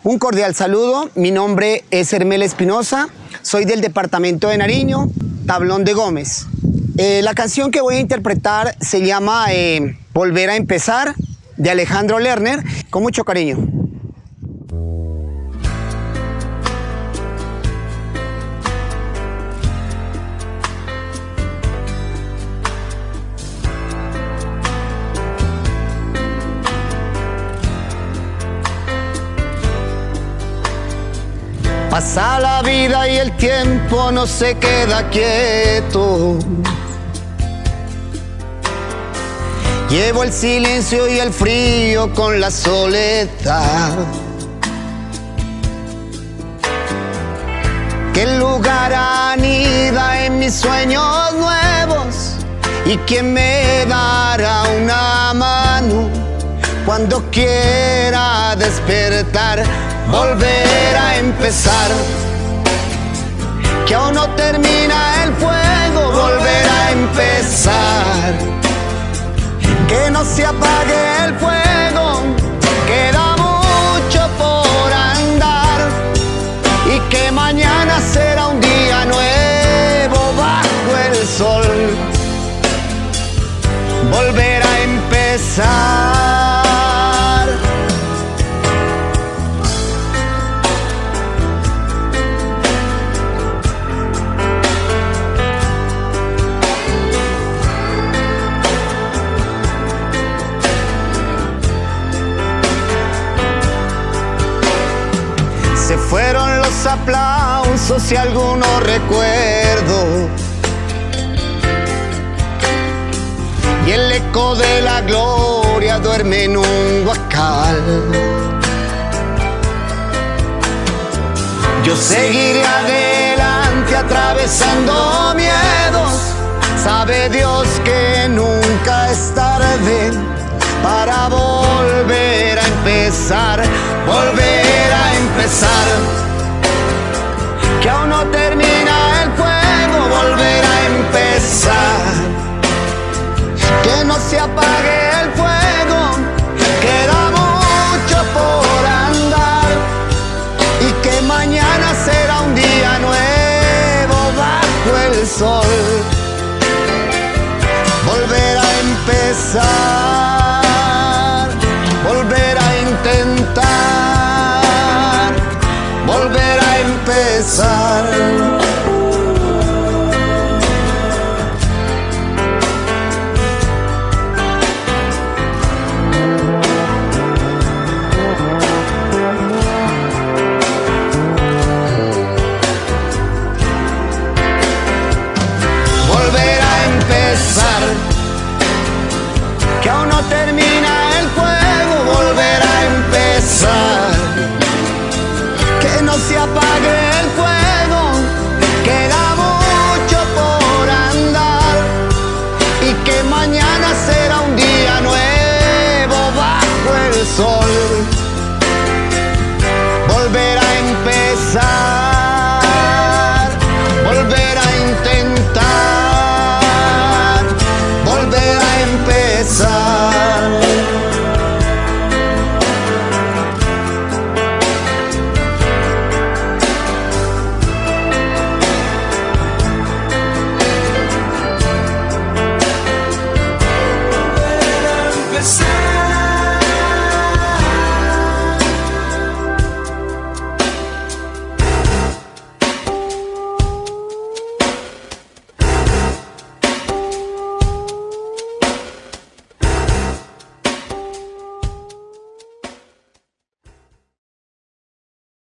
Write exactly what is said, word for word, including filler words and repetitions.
Un cordial saludo, mi nombre es Hermel Espinosa, soy del departamento de Nariño, Tablón de Gómez. Eh, la canción que voy a interpretar se llama eh, Volver a Empezar, de Alejandro Lerner, con mucho cariño. Pasa la vida y el tiempo no se queda quieto. Llevo el silencio y el frío con la soledad. ¿Qué lugar anida en mis sueños nuevos? ¿Y quién me dará una mano cuando quiera despertar? Volver a empezar, que aún no termina el fuego. Volver a empezar, que no se apague el fuego. Queda mucho por andar y que mañana será un día nuevo bajo el sol. Volver a empezar. Se fueron los aplausos y algunos recuerdos, y el eco de la gloria duerme en un huacal. Yo seguiré adelante atravesando miedos. Sabe Dios que nunca es tarde para volver a empezar. Volver a empezar, que aún no termina el fuego. Volver a empezar, que no se apague el fuego. Queda mucho por andar y que mañana será un día nuevo bajo el sol. Volver a empezar.